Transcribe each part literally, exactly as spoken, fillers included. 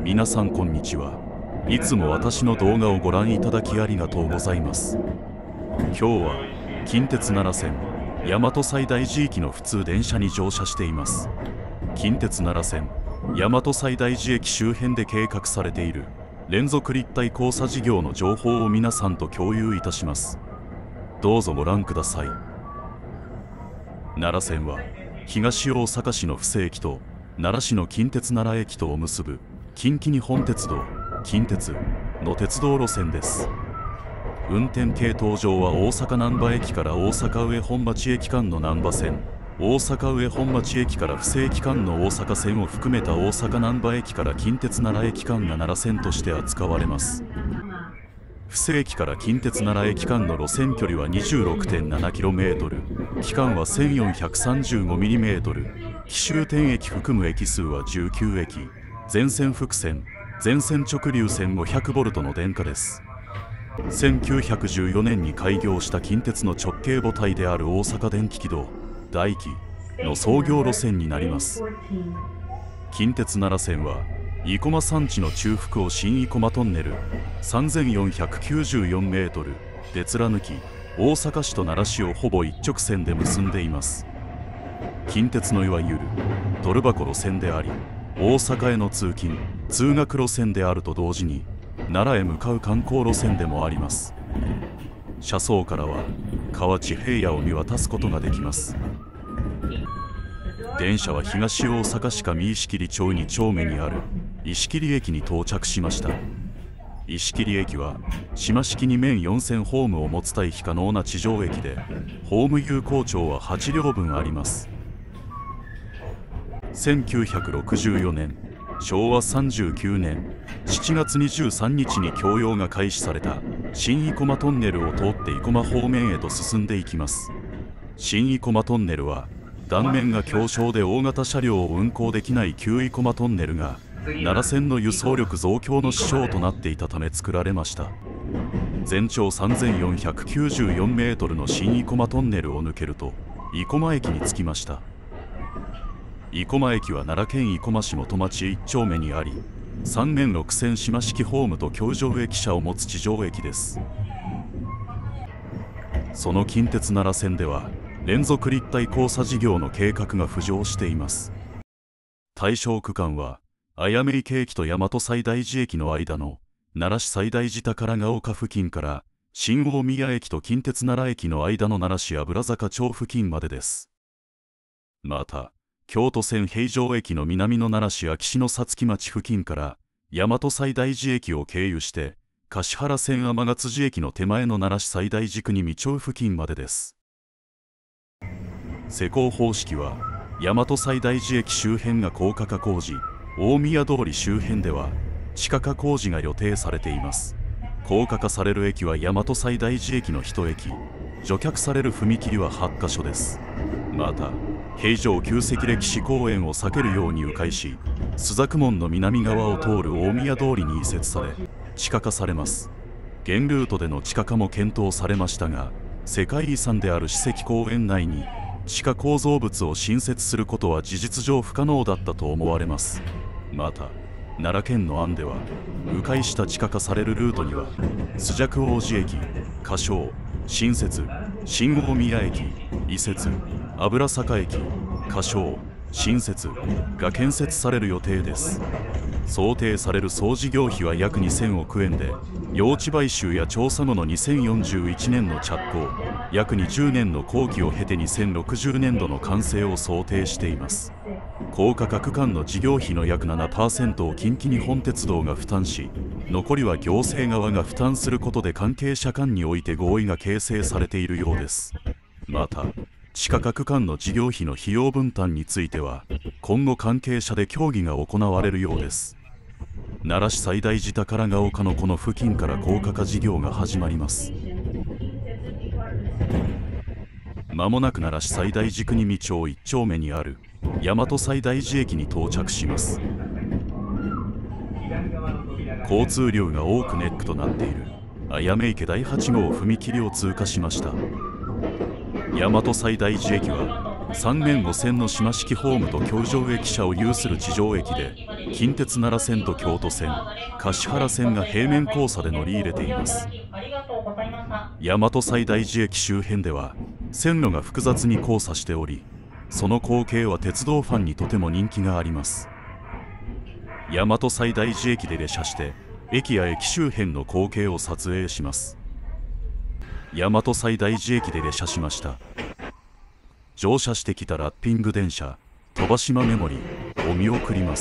皆さんこんにちは。いつも私の動画をご覧いただきありがとうございます。今日は近鉄奈良線大和西大寺行きの普通電車に乗車しています。近鉄奈良線大和西大寺駅周辺で計画されている連続立体交差事業の情報を皆さんと共有いたします。どうぞご覧ください。奈良線は東大阪市の布施駅と奈良市の近鉄奈良駅とを結ぶ近畿日本鉄道近鉄の鉄道路線です。運転系統上は大阪難波駅から大阪上本町駅間の難波線、大阪上本町駅から布施駅間の大阪線を含めた大阪難波駅から近鉄奈良駅間が奈良線として扱われます。布施駅から近鉄奈良駅間の路線距離は にじゅうろくてんななキロメートル、期間は せんよんひゃくさんじゅうごミリメートル、起終点駅含む駅数はじゅうきゅう駅、全線複線、全線直流線 ごひゃくボルト の電化です。せんきゅうひゃくじゅうよねんに開業した近鉄の直系母体である大阪電気軌道大気の創業路線になります。近鉄奈良線は生駒山地の中腹を新生駒トンネル さんぜんよんひゃくきゅうじゅうよんメートルで貫き、大阪市と奈良市をほぼ一直線で結んでいます。近鉄のいわゆるドル箱路線であり、大阪への通勤通学路線であると同時に奈良へ向かう観光路線でもあります。車窓からは河内平野を見渡すことができます。電車は東大阪市上石切町に丁目にある石切駅に到着しました。石切駅は島式に面よんせんホームを持つ待避可能な地上駅で、ホーム有効長ははち両分あります。せんきゅうひゃくろくじゅうよねんしょうわさんじゅうきゅうねんしちがつにじゅうさんにちに供用が開始された新生駒トンネルを通って生駒方面へと進んでいきます。新生駒トンネルは断面が狭小で大型車両を運行できない旧生駒トンネルが奈良線の輸送力増強の支障となっていたため作られました。全長さんぜんよんひゃくきゅうじゅうよんメートルの新生駒トンネルを抜けると生駒駅に着きました。生駒駅は奈良県生駒市元町いち丁目にあり、さんめんろくせん島式ホームと橋上駅舎を持つ地上駅です。その近鉄奈良線では連続立体交差事業の計画が浮上しています。対象区間は綾目池駅と大和西大寺駅の間の奈良市西大寺宝ヶ丘付近から新大宮駅と近鉄奈良駅の間の奈良市油坂町付近までです。また京都線平城駅の南の奈良市安芸市のさつき町付近から大和西大寺駅を経由して橿原線天ヶ辻駅の手前の奈良市西大寺国見町付近までです。施工方式は大和西大寺駅周辺が高架化工事、大宮通り周辺では地下化工事が予定されています。高架化される駅は大和西大寺駅のいち駅、除却される踏切ははちかしょです。また平城旧跡歴史公園を避けるように迂回し、朱雀門の南側を通る大宮通りに移設され地下化されます。現ルートでの地下化も検討されましたが、世界遺産である史跡公園内に地下構造物を新設することは事実上不可能だったと思われます。また奈良県の案では迂回した地下化されるルートには朱雀大寺駅、仮称新設新大宮駅、移設油坂駅、仮称新設が建設される予定です。想定される総事業費は約にせんおくえんで、用地買収や調査後のにせんよんじゅういちねんの着工、約にじゅうねんの工期を経てにせんろくじゅうねんどの完成を想定しています。高架化区間の事業費の約 ななパーセント を近畿日本鉄道が負担し、残りは行政側が負担することで関係者間において合意が形成されているようです。また地下化区間の事業費の費用分担については今後関係者で協議が行われるようです。奈良市西大寺宝ヶ丘のこの付近から高架化事業が始まります。まもなく奈良市西大寺国見町いち丁目にある大和西大寺駅に到着します。交通量が多くネックとなっている綾目池だいはち号踏切を通過しました。大和西大寺駅は三面五線の島式ホームと京上駅舎を有する地上駅で、近鉄奈良線と京都線、橿原線が平面交差で乗り入れています。大和西大寺駅周辺では線路が複雑に交差しており、その光景は鉄道ファンにとても人気があります。大和西大寺駅で列車して駅や駅周辺の光景を撮影します。大和西大寺駅で列車しました。乗車してきたラッピング電車飛ば島メモリーを見送ります。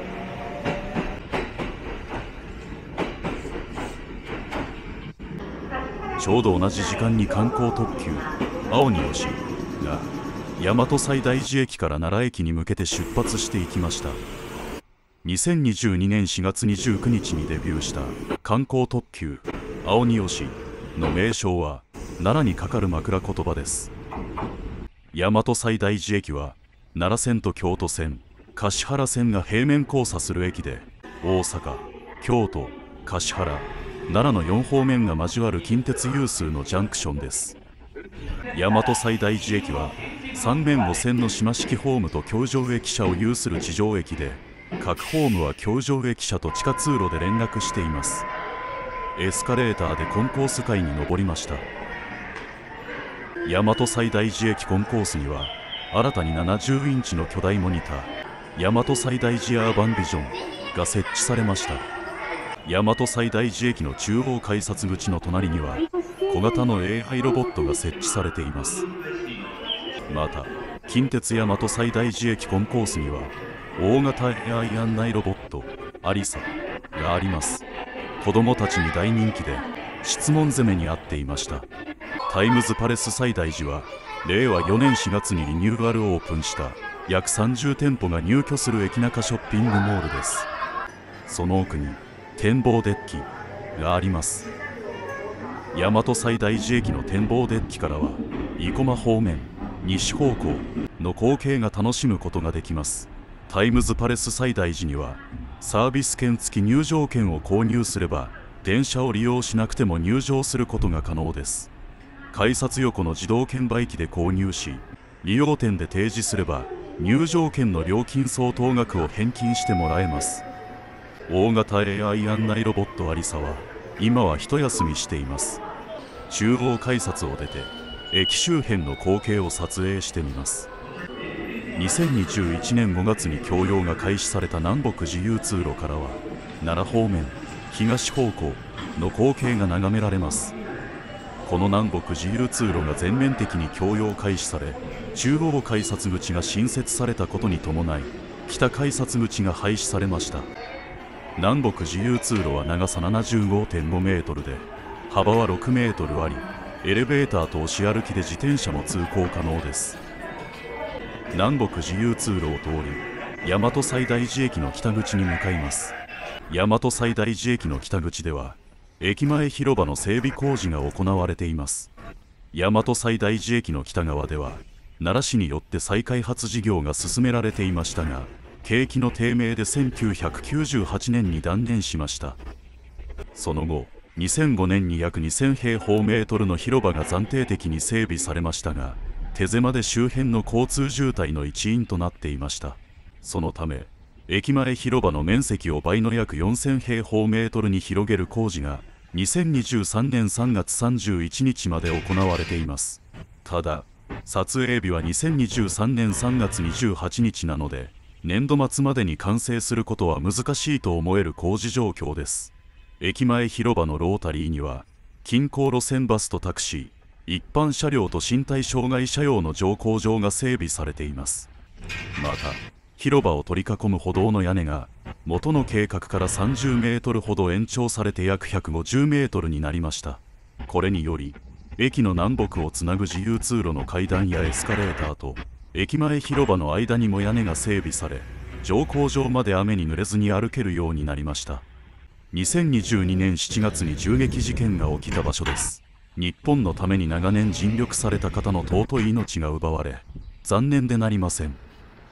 ちょうど同じ時間に観光特急青によしが大和西大寺駅から奈良駅に向けて出発していきました。にせんにじゅうにねんしがつにじゅうくにちにデビューした観光特急青によしの名称は奈良にかかる枕言葉です。大和西大寺駅は奈良線と京都線、橿原線が平面交差する駅で、大阪、京都、橿原、奈良のよん方面が交わる近鉄有数のジャンクションです。大和西大寺駅は三面五線の島式ホームと京上駅舎を有する地上駅で、各ホームは京上駅舎と地下通路で連絡しています。エスカレーターでコンコース階に上りました。大和西大寺駅コンコースには新たにななじゅうインチの巨大モニター大和西大寺アーバンビジョンが設置されました。大和西大寺駅の中央改札口の隣には小型の エーアイ ロボットが設置されています。また近鉄大和西大寺駅コンコースには大型 エーアイ 案内ロボットアリサがあります。子どもたちに大人気で質問攻めにあっていました。タイムズパレス西大寺はれいわよねんしがつにリニューアルオープンした約さんじゅうてんぽが入居する駅ナカショッピングモールです。その奥に展望デッキがあります。大和西大寺駅の展望デッキからは生駒方面西方向の光景が楽しむことができます。タイムズパレス西大寺にはサービス券付き入場券を購入すれば電車を利用しなくても入場することが可能です。改札横の自動券売機で購入し、利用店で提示すれば入場券の料金相当額を返金してもらえます。大型 エーアイ 案内ロボットアリサは今は一休みしています。中央改札を出て駅周辺の光景を撮影してみます。にせんにじゅういちねんごがつに供用が開始された南北自由通路からは奈良方面東方向の光景が眺められます。この南北自由通路が全面的に供用開始され、中央改札口が新設されたことに伴い北改札口が廃止されました。南北自由通路は長さ ななじゅうごてんごメートルで幅はろくメートルあり、エレベーターと押し歩きで自転車も通行可能です。南北自由通路を通り大和西大寺駅の北口に向かいます。大和西大寺駅の北口では駅前広場の整備工事が行われています。大和西大寺駅の北側では奈良市によって再開発事業が進められていましたが、景気の低迷でせんきゅうひゃくきゅうじゅうはちねんに断念しました。その後にせんごねんに約にせんへいほうメートルの広場が暫定的に整備されましたが、手狭で周辺の交通渋滞の一因となっていました。そのため駅前広場の面積を倍の約よんせんへいほうメートルに広げる工事がにせんにじゅうさんねんさんがつさんじゅういちにちまで行われています。ただ撮影日はにせんにじゅうさんねんさんがつにじゅうはちにちなので、年度末までに完成することは難しいと思える工事状況です。駅前広場のロータリーには近郊路線バスとタクシー、一般車両と身体障害車用の乗降場が整備されています。また広場を取り囲む歩道の屋根が元の計画からさんじゅうメートルほど延長されて約ひゃくごじゅうメートルになりました。これにより駅の南北をつなぐ自由通路の階段やエスカレーターと駅前広場の間にも屋根が整備され、乗降場まで雨に濡れずに歩けるようになりました。にせんにじゅうにねんしちがつに銃撃事件が起きた場所です。日本のために長年尽力された方の尊い命が奪われ、残念でなりません。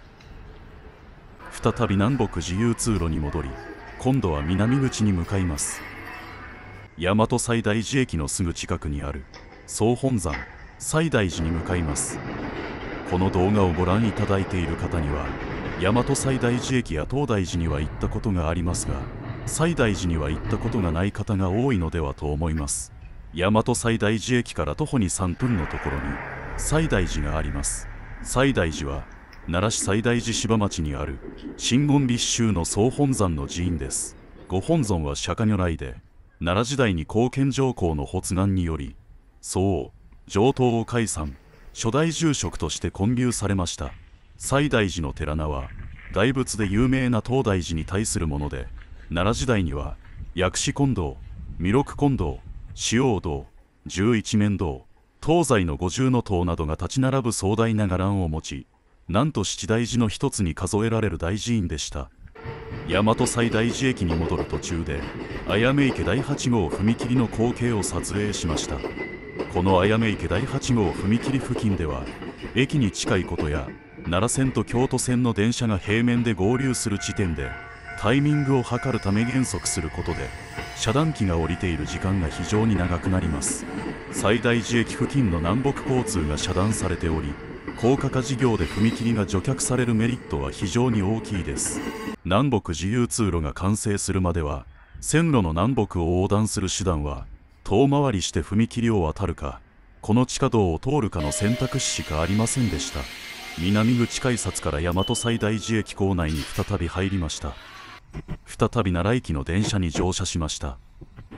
再び南北自由通路に戻り、今度は南口に向かいます。大和西大寺駅のすぐ近くにある総本山西大寺に向かいます。 この動画をご覧いただいている方には大和西大寺駅や東大寺には行ったことがありますが、西大寺には行ったことがない方が多いのではと思います。大和西大寺駅から徒歩にさんぷんのところに西大寺があります。西大寺は奈良市西大寺芝町にある真言立宗の総本山の寺院です。ご本尊は釈迦如来で、奈良時代に高見上皇の発願により僧王上等を開山、初代住職として建立されました。西大寺の寺名は大仏で有名な東大寺に対するもので、奈良時代には薬師金堂、弥勒金堂、四王堂、十一面堂、東西の五重塔などが立ち並ぶ壮大な伽藍を持ち、なんと七大寺の一つに数えられる大寺院でした。大和西大寺駅に戻る途中で綾目池だいはち号踏切の光景を撮影しました。この綾目池だいはち号踏切付近では駅に近いことや奈良線と京都線の電車が平面で合流する地点でタイミングを測るため減速することで遮断機が降りている時間が非常に長くなります。西大寺駅付近の南北交通が遮断されており、高架化事業で踏切が除却されるメリットは非常に大きいです。南北自由通路が完成するまでは線路の南北を横断する手段は遠回りして踏切を渡るかこの地下道を通るかの選択肢しかありませんでした。南口改札から大和西大寺駅構内に再び入りました。再び奈良駅の電車に乗車しました。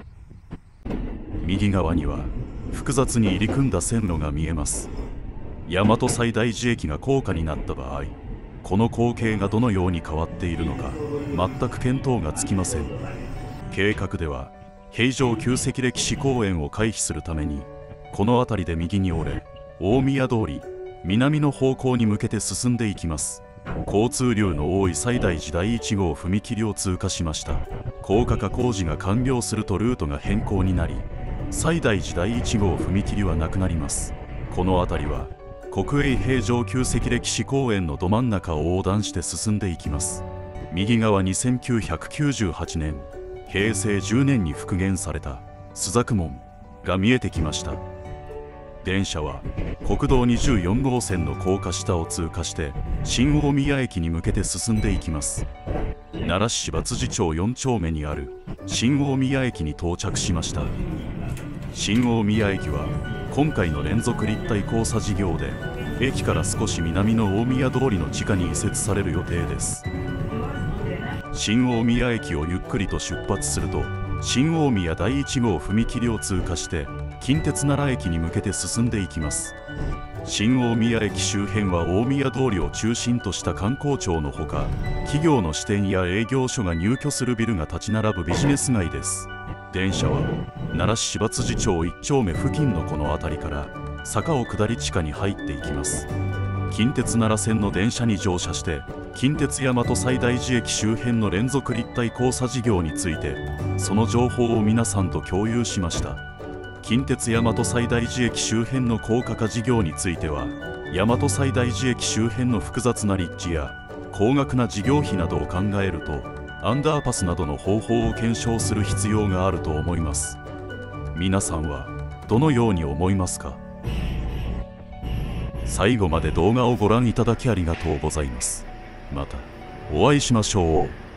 右側には複雑に入り組んだ線路が見えます。大和西大寺駅が高架になった場合、この光景がどのように変わっているのか全く見当がつきません。計画では平城旧跡歴史公園を回避するためにこの辺りで右に折れ大宮通り南の方向に向けて進んでいきます。交通量の多い西大寺だいいち号踏切を通過しました。高架化工事が完了するとルートが変更になり、西大寺だいいち号踏切はなくなります。この辺りは国営平城旧跡歴史公園のど真ん中を横断して進んでいきます。右側にせんきゅうひゃくきゅうじゅうはちねんへいせいじゅうねんに復元された朱雀門が見えてきました。電車は国道にじゅうよん号線の高架下を通過して新大宮駅に向けて進んでいきます。奈良市芝辻町よん丁目にある新大宮駅に到着しました。新大宮駅は今回の連続立体交差事業で駅から少し南の大宮通りの地下に移設される予定です。新大宮駅をゆっくりと出発すると新大宮だいいち号踏切を通過して近鉄奈良駅に向けて進んでいきます。新大宮駅周辺は大宮通りを中心とした観光庁のほか、企業の支店や営業所が入居するビルが立ち並ぶビジネス街です。電車は奈良市芝辻町いち丁目付近のこの辺りから坂を下り地下に入っていきます。近鉄奈良線の電車に乗車して近鉄大和西大寺駅周辺の連続立体交差事業についてその情報を皆さんと共有しました。近鉄大和西大寺駅周辺の高架化事業については大和西大寺駅周辺の複雑な立地や高額な事業費などを考えるとアンダーパスなどの方法を検証する必要があると思います。皆さんはどのように思いますか？最後まで動画をご覧いただきありがとうございます。またお会いしましょう。